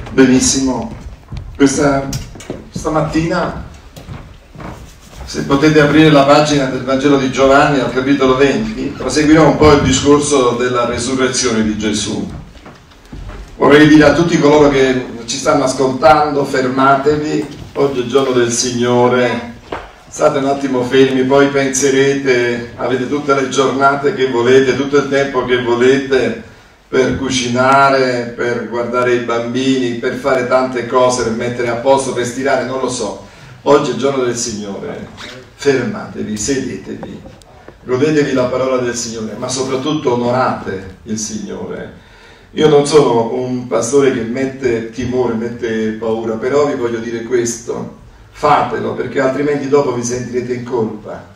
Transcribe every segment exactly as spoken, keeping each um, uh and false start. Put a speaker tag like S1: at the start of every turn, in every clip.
S1: Benissimo. Questa stamattina, se potete aprire la pagina del Vangelo di Giovanni al capitolo venti, proseguirò un po' il discorso della resurrezione di Gesù. Vorrei dire a tutti coloro che ci stanno ascoltando: fermatevi, oggi è il giorno del Signore, state un attimo fermi, poi penserete, avete tutte le giornate che volete, tutto il tempo che volete per cucinare, per guardare i bambini, per fare tante cose, per mettere a posto, per stirare, non lo so. Oggi è il giorno del Signore, fermatevi, sedetevi, godetevi la parola del Signore, ma soprattutto onorate il Signore. Io non sono un pastore che mette timore, mette paura, però vi voglio dire questo: fatelo, perché altrimenti dopo vi sentirete in colpa.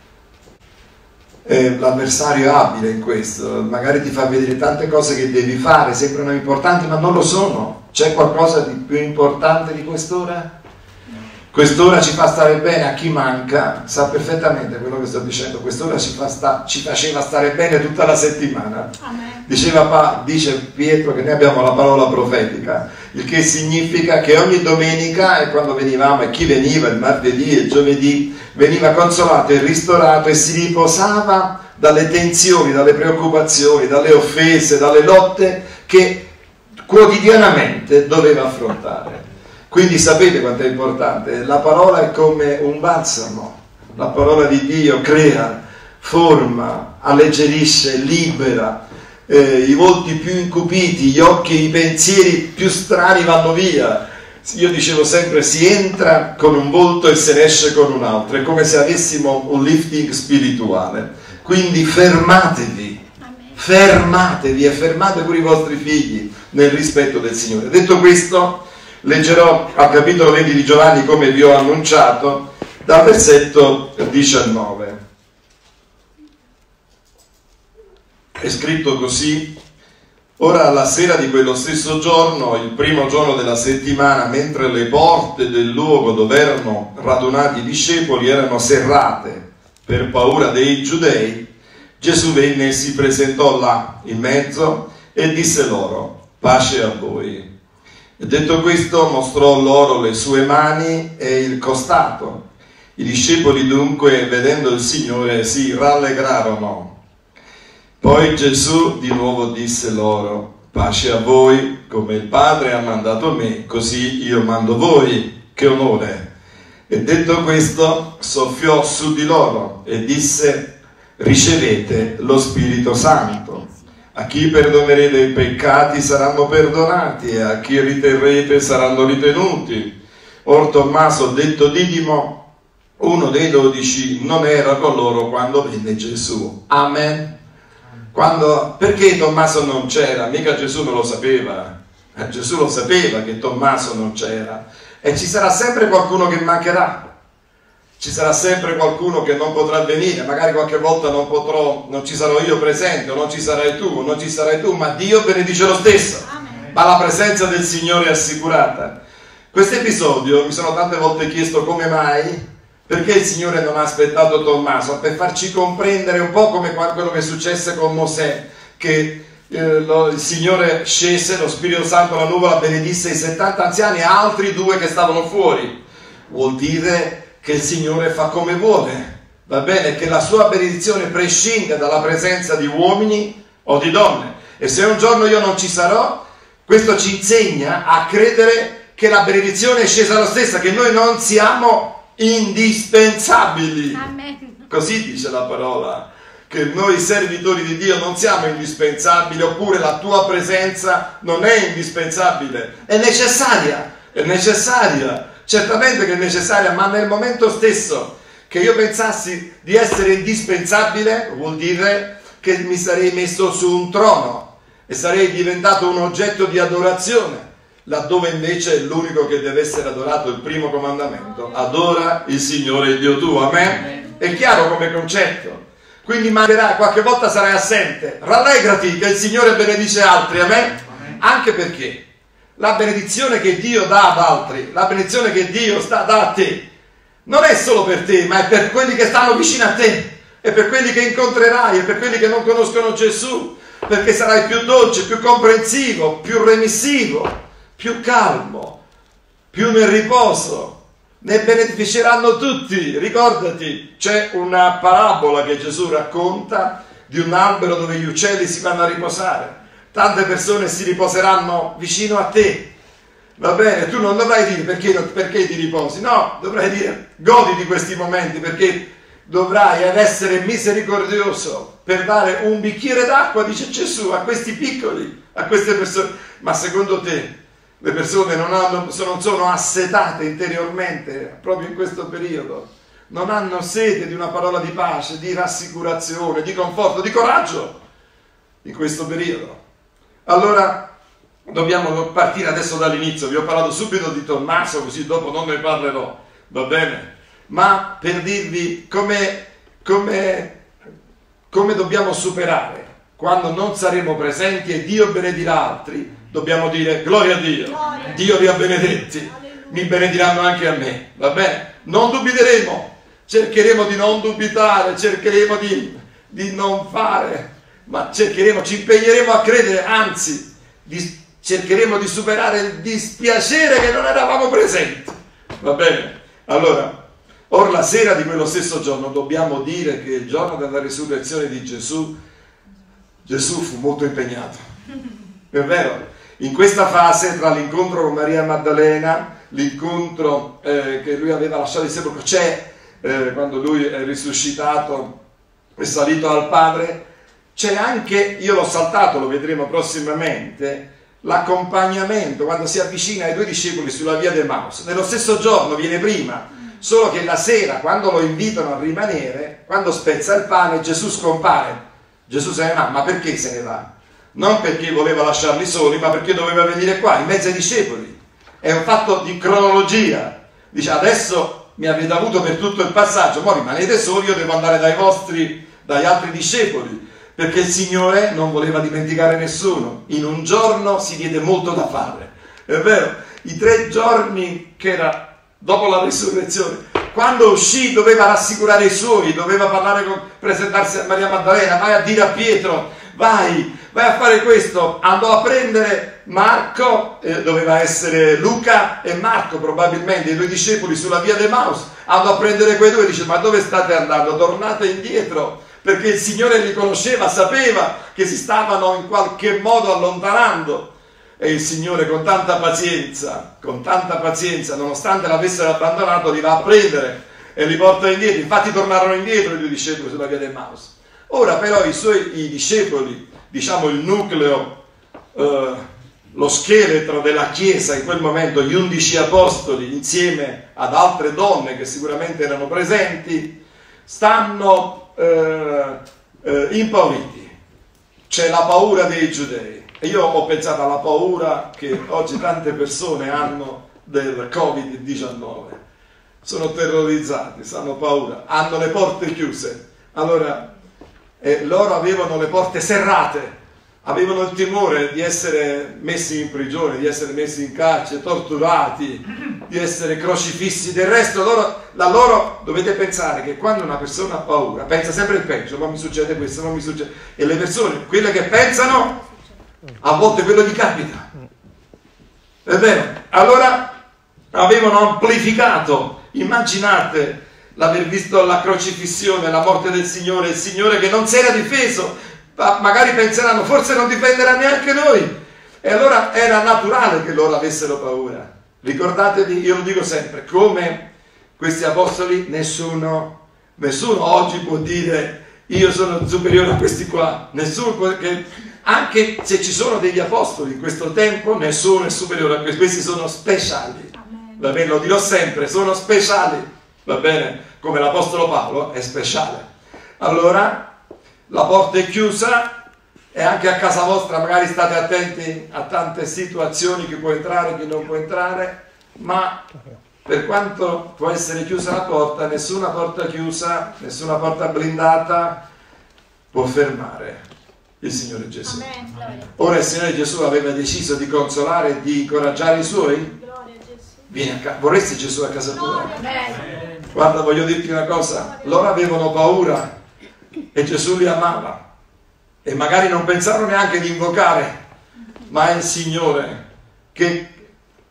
S1: Eh, l'avversario è abile in questo, magari ti fa vedere tante cose che devi fare, sembrano importanti ma non lo sono. C'è qualcosa di più importante di quest'ora? Quest'ora ci fa stare bene. A chi manca sa perfettamente quello che sto dicendo. Quest'ora ci, fa sta, ci faceva stare bene tutta la settimana. Amen. Diceva pa, dice Pietro che noi abbiamo la parola profetica, il che significa che ogni domenica, e quando venivamo, e chi veniva il martedì e il giovedì, veniva consolato e ristorato e si riposava dalle tensioni, dalle preoccupazioni, dalle offese, dalle lotte che quotidianamente doveva affrontare. Quindi sapete quanto è importante? La parola è come un balsamo. La parola di Dio crea, forma, alleggerisce, libera. Eh, i volti più incupiti, gli occhi, i pensieri più strani vanno via. Io dicevo sempre: si entra con un volto e se ne esce con un altro. È come se avessimo un lifting spirituale. Quindi fermatevi, fermatevi e fermate pure i vostri figli nel rispetto del Signore. Detto questo, leggerò al capitolo venti di Giovanni, come vi ho annunciato, dal versetto diciannove. È scritto così: ora alla sera di quello stesso giorno, il primo giorno della settimana, mentre le porte del luogo dove erano radunati i discepoli erano serrate per paura dei giudei, Gesù venne e si presentò là in mezzo e disse loro: pace a voi. E detto questo mostrò loro le sue mani e il costato. I discepoli dunque, vedendo il Signore, si rallegrarono. Poi Gesù di nuovo disse loro: pace a voi, come il Padre ha mandato me, così io mando voi. Che onore! E detto questo soffiò su di loro e disse: ricevete lo Spirito Santo. A chi perdonerete i peccati saranno perdonati, e a chi riterrete saranno ritenuti. Or Tommaso, detto Didimo, uno dei dodici, non era con loro quando venne Gesù. Amen. Quando, perché Tommaso non c'era? Mica Gesù non lo sapeva. Eh, Gesù lo sapeva che Tommaso non c'era. E ci sarà sempre qualcuno che mancherà. Ci sarà sempre qualcuno che non potrà venire, magari qualche volta non potrò, non ci sarò io presente, o non ci sarai tu, o non ci sarai tu, ma Dio benedice lo stesso. Amen. Ma la presenza del Signore è assicurata. Questo episodio mi sono tante volte chiesto come mai, perché il Signore non ha aspettato Tommaso, per farci comprendere un po' come quello che successe con Mosè, che eh, lo, il Signore scese, lo Spirito Santo, la nuvola benedisse i settanta anziani e altri due che stavano fuori. Vuol dire che il Signore fa come vuole, va bene? Che la sua benedizione prescinde dalla presenza di uomini o di donne. E se un giorno io non ci sarò, questo ci insegna a credere che la benedizione è scesa lo stessa, che noi non siamo indispensabili. Amen. Così dice la parola, che noi servitori di Dio non siamo indispensabili, oppure la tua presenza non è indispensabile, è necessaria, è necessaria. Certamente che è necessaria, ma nel momento stesso che io pensassi di essere indispensabile, vuol dire che mi sarei messo su un trono e sarei diventato un oggetto di adorazione, laddove invece è l'unico che deve essere adorato, il primo comandamento: adora il Signore Dio tuo. Amen? È chiaro come concetto. Quindi mancherà, qualche volta sarai assente, rallegrati che il Signore benedice altri. Amen? Anche perché la benedizione che Dio dà ad altri, la benedizione che Dio sta, dà a te, non è solo per te, ma è per quelli che stanno vicino a te, è per quelli che incontrerai, è per quelli che non conoscono Gesù, perché sarai più dolce, più comprensivo, più remissivo, più calmo, più nel riposo. Ne beneficeranno tutti. Ricordati, c'è una parabola che Gesù racconta di un albero dove gli uccelli si vanno a riposare. Tante persone si riposeranno vicino a te. Va bene, tu non dovrai dire perché, perché ti riposi, no, dovrai dire godi di questi momenti, perché dovrai essere misericordioso per dare un bicchiere d'acqua, dice Gesù, a questi piccoli, a queste persone. Ma secondo te le persone non, hanno, non sono assetate interiormente proprio in questo periodo? Non hanno sete di una parola di pace, di rassicurazione, di conforto, di coraggio in questo periodo? Allora dobbiamo partire adesso dall'inizio. Vi ho parlato subito di Tommaso, così dopo non ne parlerò, va bene? Ma per dirvi come, come, come dobbiamo superare quando non saremo presenti e Dio benedirà altri. Dobbiamo dire gloria a Dio, gloria. Dio li ha benedetti, alleluia. Mi benediranno anche a me, va bene? Non dubiteremo, cercheremo di non dubitare, cercheremo di, di non fare, ma cercheremo, ci impegneremo a credere, anzi di, cercheremo di superare il dispiacere che non eravamo presenti, va bene? Allora, or la sera di quello stesso giorno dobbiamo dire che il giorno della risurrezione di Gesù, Gesù fu molto impegnato, è vero? In questa fase, tra l'incontro con Maria Maddalena, l'incontro eh, che lui aveva lasciato il sepolcro, c'è eh, quando lui è risuscitato, è salito al Padre, c'è anche, io l'ho saltato, lo vedremo prossimamente, l'accompagnamento quando si avvicina ai due discepoli sulla via d'Emmaus. Nello stesso giorno, viene prima, solo che la sera, quando lo invitano a rimanere, quando spezza il pane, Gesù scompare. Gesù se ne va, ma perché se ne va? Non perché voleva lasciarli soli, ma perché doveva venire qua, in mezzo ai discepoli. È un fatto di cronologia. Dice, adesso mi avete avuto per tutto il passaggio, ma rimanete soli, io devo andare dai vostri, dagli altri discepoli, perché il Signore non voleva dimenticare nessuno. In un giorno si diede molto da fare. È vero, i tre giorni che era dopo la risurrezione, quando uscì doveva rassicurare i suoi, doveva parlare con, presentarsi a Maria Maddalena, vai a dire a Pietro, vai, vai a fare questo. Andò a prendere Marco, eh, doveva essere Luca e Marco probabilmente, i due discepoli sulla via d'Emmaus, andò a prendere quei due e dice, ma dove state andando? Tornate indietro, perché il Signore li conosceva, sapeva che si stavano in qualche modo allontanando. E il Signore con tanta pazienza, con tanta pazienza, nonostante l'avessero abbandonato, li va a prendere e li porta indietro. Infatti tornarono indietro i due discepoli sulla via d'Emmaus. Ora però i suoi i discepoli, diciamo il nucleo, eh, lo scheletro della Chiesa in quel momento, gli undici apostoli insieme ad altre donne che sicuramente erano presenti, stanno eh, eh, impauriti. C'è la paura dei giudei. E io ho pensato alla paura che oggi tante persone hanno del covid diciannove. Sono terrorizzati, hanno paura, hanno le porte chiuse. Allora, eh, loro avevano le porte serrate, avevano il timore di essere messi in prigione, di essere messi in carcere, torturati, di essere crocifissi. Del resto, loro, la loro, dovete pensare che quando una persona ha paura, pensa sempre il peggio, ma mi succede questo, non mi succede. E le persone, quelle che pensano, a volte quello gli capita, è vero? Allora avevano amplificato, immaginate l'aver visto la crocifissione, la morte del Signore, il Signore che non si era difeso, magari penseranno forse non difenderà neanche noi, e allora era naturale che loro avessero paura. Ricordatevi, io lo dico sempre, come questi apostoli, nessuno, nessuno oggi può dire io sono superiore a questi qua, nessuno, perché anche se ci sono degli apostoli in questo tempo, nessuno è superiore a questi, questi sono speciali, va bene? Lo dirò sempre, sono speciali, va bene? Come l'apostolo Paolo è speciale. Allora, la porta è chiusa e anche a casa vostra magari state attenti a tante situazioni, chi può entrare, chi non può entrare, ma per quanto può essere chiusa la porta, nessuna porta chiusa, nessuna porta blindata può fermare il Signore Gesù. Amen. Ora il Signore Gesù aveva deciso di consolare e di incoraggiare i suoi. Gloria a Gesù. Vieni a casa. Vorresti Gesù a casa tua? Amen. Guarda, voglio dirti una cosa, loro avevano paura e Gesù li amava e magari non pensarono neanche di invocare, ma è il Signore che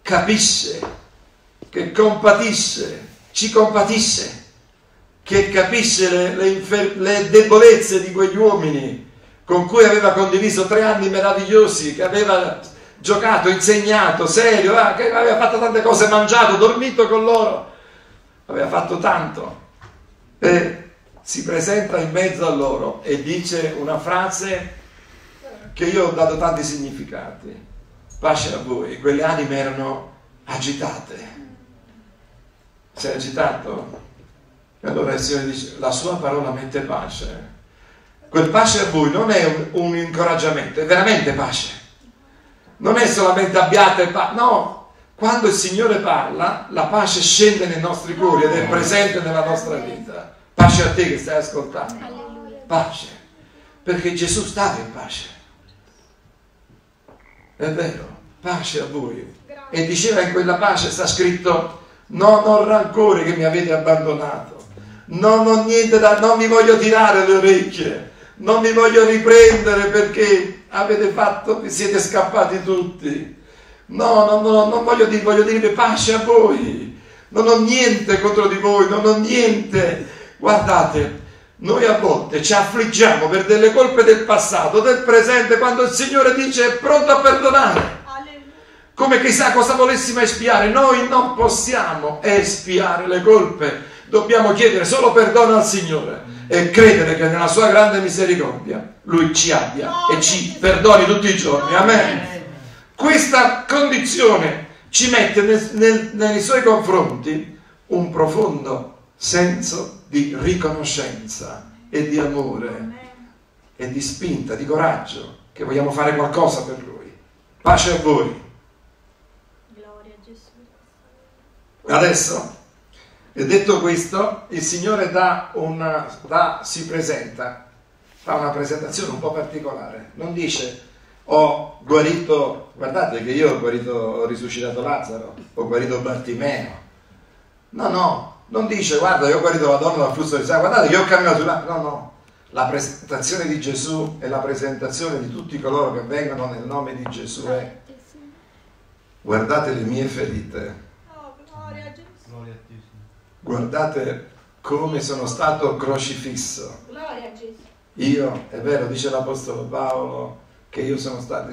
S1: capisce, che compatisce, ci compatisce, che capisce le, le, infer- le debolezze di quegli uomini con cui aveva condiviso tre anni meravigliosi, che aveva giocato, insegnato, serio, eh, che aveva fatto tante cose, mangiato, dormito con loro, aveva fatto tanto. E si presenta in mezzo a loro e dice una frase che io ho dato tanti significati: pace a voi. Quelle anime erano agitate. Sei agitato? E allora il Signore dice: la sua parola mette pace. Quel pace a voi non è un, un incoraggiamento, è veramente pace. Non è solamente abbiate pace, no. Quando il Signore parla, la pace scende nei nostri cuori ed è presente nella nostra vita. Pace a te che stai ascoltando. Pace. Perché Gesù stava in pace. È vero, pace a voi. E diceva in quella pace, sta scritto: non ho rancore che mi avete abbandonato. Non ho niente da, non mi voglio tirare le orecchie. Non mi voglio riprendere perché avete fatto, siete scappati tutti. No, no, no, non voglio dire, voglio dire pace a voi. Non ho niente contro di voi, non ho niente. Guardate, noi a volte ci affliggiamo per delle colpe del passato, del presente, quando il Signore dice è pronto a perdonare. Come chissà cosa volessimo espiare. Noi non possiamo espiare le colpe. Dobbiamo chiedere solo perdono al Signore e credere che nella sua grande misericordia Lui ci abbia e ci perdoni tutti i giorni. Amen. Questa condizione ci mette nel, nel, nei suoi confronti un profondo senso di riconoscenza e di amore e di spinta, di coraggio, che vogliamo fare qualcosa per Lui. Pace a voi.
S2: Gloria a Gesù.
S1: Adesso, e detto questo, il Signore dà una, dà, si presenta, fa una presentazione un po' particolare. Non dice: ho guarito, guardate che io ho guarito, ho risuscitato Lazzaro, ho guarito Bartimeo. No, no, non dice: guarda, io ho guarito la donna dal flusso di sangue, guardate che io ho camminato sulla... No, no, la presentazione di Gesù e la presentazione di tutti coloro che vengono nel nome di Gesù è: guardate le mie ferite.
S2: Oh, gloria a Gesù.
S1: Guardate come sono stato crocifisso.
S2: Gloria a Gesù.
S1: Io, è vero, dice l'Apostolo Paolo, che io sono stato,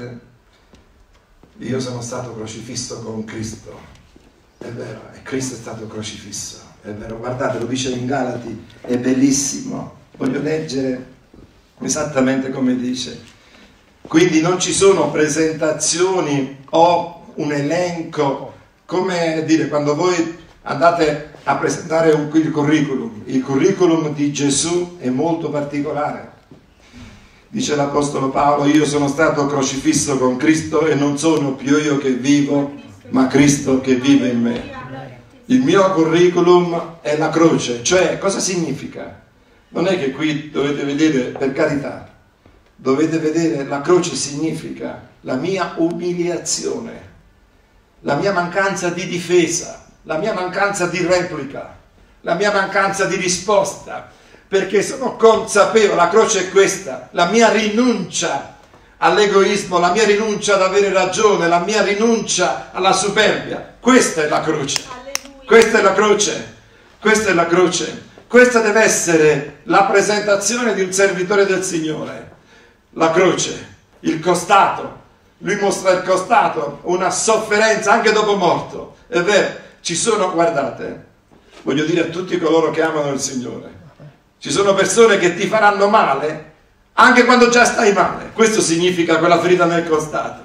S1: io sono stato crocifisso con Cristo. È vero, e Cristo è stato crocifisso. È vero, guardate, lo dice in Galati, è bellissimo. Voglio leggere esattamente come dice. Quindi non ci sono presentazioni o un elenco, come dire, quando voi andate a presentare un, il curriculum. Il curriculum di Gesù è molto particolare. Dice l'Apostolo Paolo: io sono stato crocifisso con Cristo e non sono più io che vivo, ma Cristo che vive in me. Il mio curriculum è la croce. Cioè, cosa significa? Non è che qui dovete vedere, per carità, dovete vedere, la croce significa la mia umiliazione, la mia mancanza di difesa, la mia mancanza di replica, la mia mancanza di risposta, perché sono consapevole, la croce è questa, la mia rinuncia all'egoismo, la mia rinuncia ad avere ragione, la mia rinuncia alla superbia. Questa è la croce, questa è la croce, questa è la croce, questa deve essere la presentazione di un servitore del Signore. La croce, il costato, lui mostra il costato, una sofferenza anche dopo morto, è vero. Ci sono, guardate, voglio dire a tutti coloro che amano il Signore, ci sono persone che ti faranno male anche quando già stai male. Questo significa quella ferita nel costato.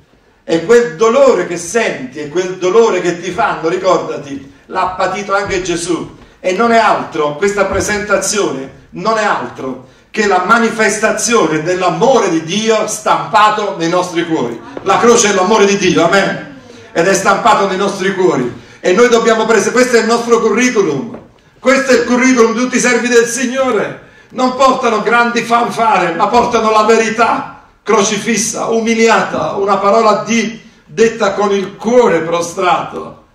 S1: E quel dolore che senti e quel dolore che ti fanno, ricordati, l'ha patito anche Gesù. E non è altro, questa presentazione non è altro che la manifestazione dell'amore di Dio stampato nei nostri cuori. La croce è l'amore di Dio, amen? Ed è stampato nei nostri cuori. E noi dobbiamo prendere, questo è il nostro curriculum, questo è il curriculum di tutti i servi del Signore. Non portano grandi fanfare, ma portano la verità crocifissa, umiliata, una parola di, detta con il cuore prostrato,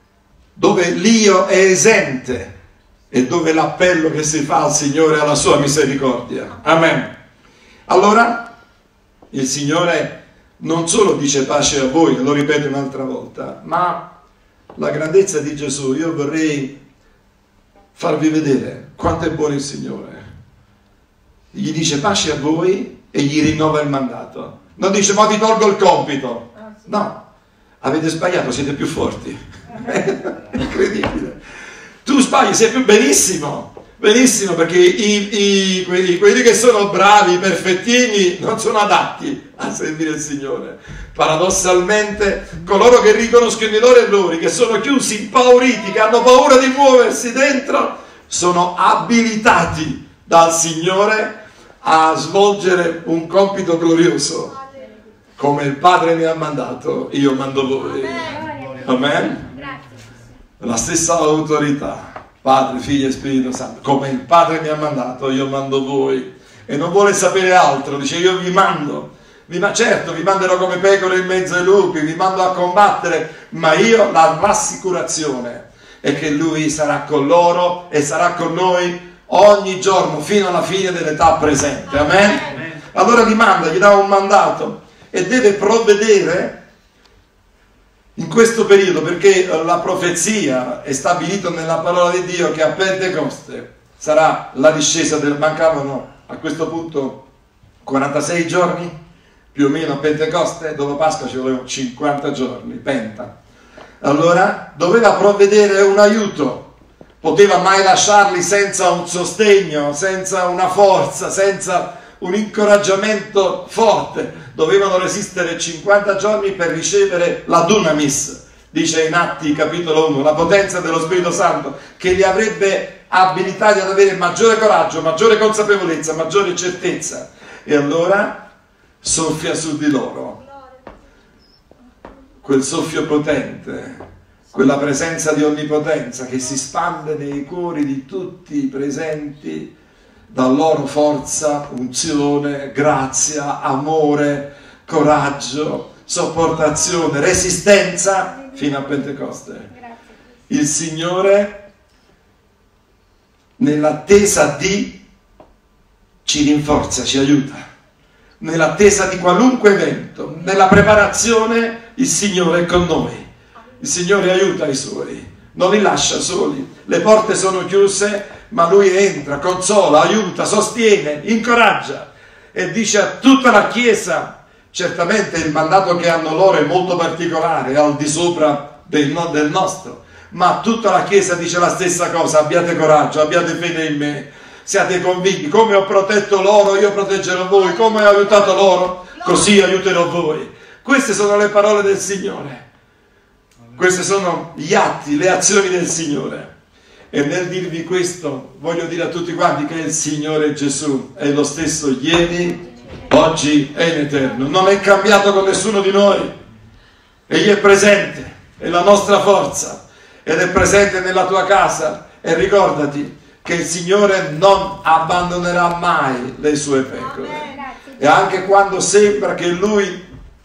S1: dove l'io è esente e dove l'appello che si fa al Signore è alla sua misericordia. Amen. Allora il Signore
S3: non solo dice pace a voi, lo ripeto un'altra volta, ma la grandezza di Gesù, io vorrei farvi vedere quanto è buono il Signore. Gli dice pace a voi e gli rinnova il mandato. Non dice ma ti tolgo il compito. No, avete sbagliato, siete più forti. Incredibile. Tu sbagli, sei più benissimo. Benissimo, perché i, i, quelli, quelli che sono bravi, perfettini, non sono adatti a servire il Signore. Paradossalmente, coloro che riconoscono i loro errori, che sono chiusi, impauriti, che hanno paura di muoversi dentro, sono abilitati dal Signore a svolgere un compito glorioso. Come il Padre mi ha mandato, io mando voi. Amen? La stessa autorità. Padre, Figlio e Spirito Santo, come il Padre mi ha mandato, io mando voi. E non vuole sapere altro, dice io vi mando, vi ma certo vi manderò come pecore in mezzo ai lupi, vi mando a combattere, ma io la rassicurazione è che Lui sarà con loro e sarà con noi ogni giorno fino alla fine dell'età presente. Amen? Amen. Allora li manda, gli dà un mandato e deve provvedere in questo periodo, perché la profezia è stabilita nella parola di Dio che a Pentecoste sarà la discesa del... mancavano a questo punto quarantasei giorni più o meno a Pentecoste, dopo Pasqua ci volevano cinquanta giorni, penta. Allora doveva provvedere un aiuto, poteva mai lasciarli senza un sostegno, senza una forza, senza un incoraggiamento forte. Dovevano resistere cinquanta giorni per ricevere la dunamis, dice in Atti capitolo uno, la potenza dello Spirito Santo che li avrebbe abilitati ad avere maggiore coraggio, maggiore consapevolezza, maggiore certezza. E allora soffia su di loro quel soffio potente, quella presenza di onnipotenza che si spande nei cuori di tutti i presenti, da loro forza, unzione, grazia, amore, coraggio, sopportazione, resistenza fino a Pentecoste. Il Signore, nell'attesa di, ci rinforza, ci aiuta. Nell'attesa di qualunque evento, nella preparazione, il Signore è con noi. Il Signore aiuta i Suoi, non li lascia soli. Le porte sono chiuse, ma Lui entra, consola, aiuta, sostiene, incoraggia e dice a tutta la Chiesa, certamente il mandato che hanno loro è molto particolare, è al di sopra del, no, del nostro, ma tutta la Chiesa dice la stessa cosa: abbiate coraggio, abbiate fede in me, siate convinti, come ho protetto loro io proteggerò voi, come ho aiutato loro così aiuterò voi. Queste sono le parole del Signore, questi sono gli atti, le azioni del Signore. E nel dirvi questo voglio dire a tutti quanti che il Signore Gesù è lo stesso ieri, oggi e in eterno. Non è cambiato con nessuno di noi. Egli è presente, è la nostra forza ed è presente nella tua casa. E ricordati che il Signore non abbandonerà mai le sue pecore. E anche quando sembra che Lui,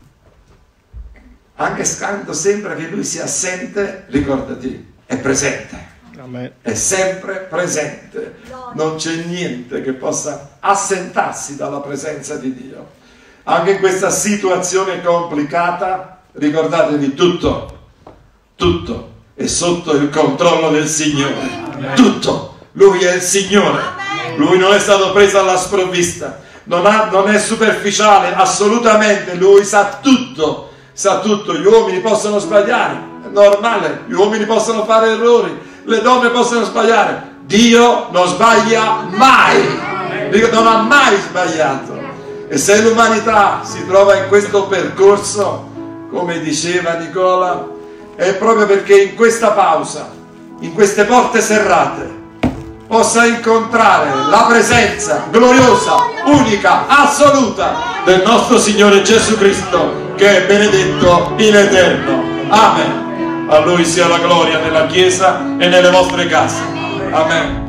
S3: anche quando sembra che Lui sia assente, ricordati, è presente. È sempre presente, non c'è niente che possa assentarsi dalla presenza di Dio. Anche in questa situazione complicata, ricordatevi, tutto, tutto è sotto il controllo del Signore. Tutto, Lui è il Signore. Lui non è stato preso alla sprovvista, non, ha, non è superficiale, assolutamente. Lui sa tutto, sa tutto. Gli uomini possono sbagliare, è normale, gli uomini possono fare errori, le donne possono sbagliare, Dio non sbaglia mai, Dio non ha mai sbagliato. E se l'umanità si trova in questo percorso, come diceva Nicola, è proprio perché in questa pausa, in queste porte serrate, possa incontrare la presenza gloriosa, unica, assoluta del nostro Signore Gesù Cristo, che è benedetto in eterno. Amen. A Lui sia la gloria nella Chiesa e nelle vostre case. Amen.